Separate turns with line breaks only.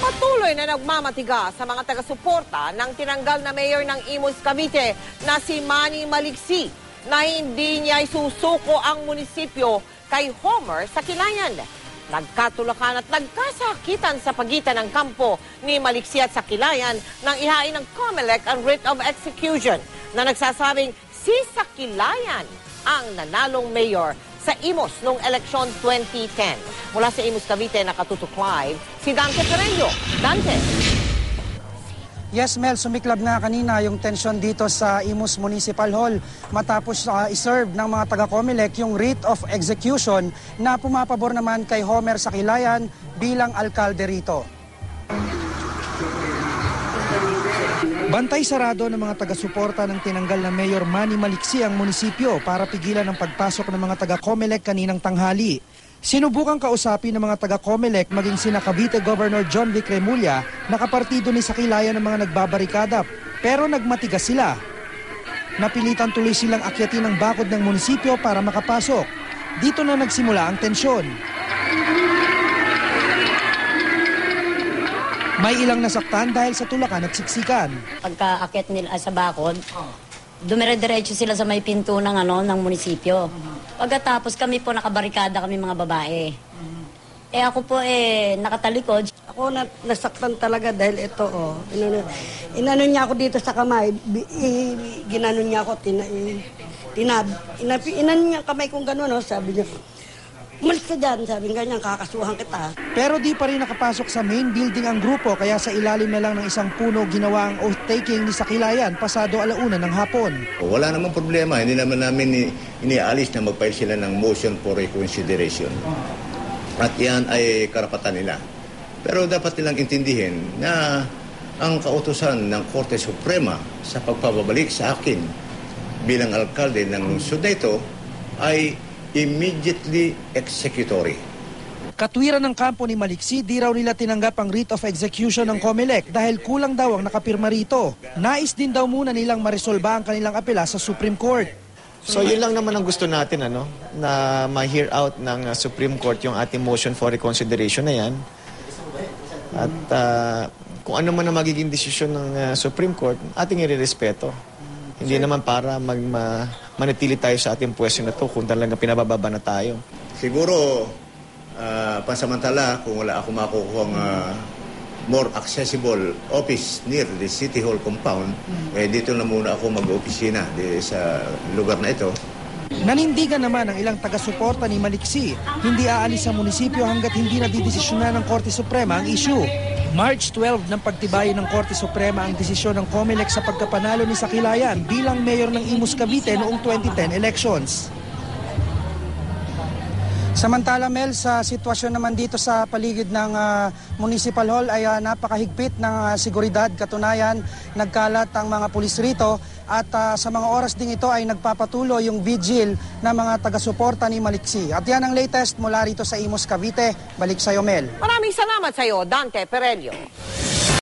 Patuloy na nagmamatiga sa mga taga-suporta ng tinanggal na mayor ng Imus, Cavite na si Manny Maliksi na hindi niya isusuko ang munisipyo kay Homer sa Kilayan. Nagkatulakan at nagkasakitan sa pagitan ng kampo ni Maliksi at sa Kilayan nang ihain ng COMELEC ang writ of execution na nagsasabing si Sakilayan ang nanalong mayor sa Imus noong eleksyon 2010. Mula sa Imus, Cavite, nakatutok live si Dante Perello. Dante.
Yes, Mel, sumiklab nga kanina yung tensyon dito sa Imus Municipal Hall matapos iserve ng mga taga-COMELEC yung writ of execution na pumapabor naman kay Homer Sakilayan bilang alkalde rito. Bantay sarado ng mga taga-suporta ng tinanggal na Mayor Manny Maliksi ang munisipyo para pigilan ang pagpasok ng mga taga-COMELEC kaninang tanghali. Sinubukang kausapin ng mga taga-COMELEC maging sina Cavite Governor John Vic Remulla na kapartido ni Sakilayan ng mga nagbabarikada pero nagmatigas sila. Napilitan tuloy silang akyatin ang bakod ng munisipyo para makapasok. Dito na nagsimula ang tensyon. May ilang nasaktan dahil sa tulakan at siksikan.
Pagka-akit nila sa bakod, dumire-diretso sila sa may pinto ng ng munisipyo. Pagkatapos kami po nakabarikada kami mga babae. Ako po nakatalikod.
Ako nasaktan talaga dahil ito inano niya ako dito sa kamay, ginano niya ako, inano niya kamay kung gano'n, sabi niya. Umalis ka dyan, sabi nga niya, kakasuhan kita.
Pero di pa rin nakapasok sa main building ang grupo kaya sa ilalim na lang ng isang puno ginawa ang oath-taking ni Sakilayan pasado 1:00 ng hapon.
Wala namang problema, hindi naman namin iniaalis na mag-file sila ng motion for reconsideration. At yan ay karapatan nila. Pero dapat nilang intindihin na ang kautusan ng Korte Suprema sa pagpapabalik sa akin bilang alkalde ng lungsod na ito ay immediately executory.
Katwiran ng kampo ni Maliksi, di raw nila tinanggap ang writ of execution ng COMELEC dahil kulang daw ang nakapirma rito. Nais din daw muna nilang maresolba ang kanilang apela sa Supreme Court.
So yun lang naman ang gusto natin na ma-hear out ng Supreme Court yung ating motion for reconsideration na yan. At kung ano man ang magiging desisyon ng Supreme Court, ating irerespeto. Hindi naman para manatili tayo sa ating pwesto na to kung talagang pinabababa na tayo.
Siguro, pansamantala, kung wala ako makukuha more accessible office near the City Hall compound, dito na muna ako mag-opisina sa lugar na ito.
Nanindigan naman ang ilang taga-suporta ni Maliksi, hindi aalis sa munisipyo hanggat hindi nadidesisyonan ng Korte Suprema ang issue. March 12 ng pagtibayin ng Korte Suprema ang desisyon ng COMELEC sa pagkapanalo ni Sakilayan bilang mayor ng Imus, Cavite noong 2010 elections. Samantala, Mel, sa sitwasyon naman dito sa paligid ng Municipal Hall ay napakahigpit ng seguridad. Katunayan, nagkalat ang mga pulis rito at sa mga oras ding ito ay nagpapatuloy yung vigil ng mga taga-suporta ni Maliksi. At yan ang latest mula rito sa Imus, Cavite. Balik sa iyo, Mel.
Maraming salamat sa iyo, Dante Perello.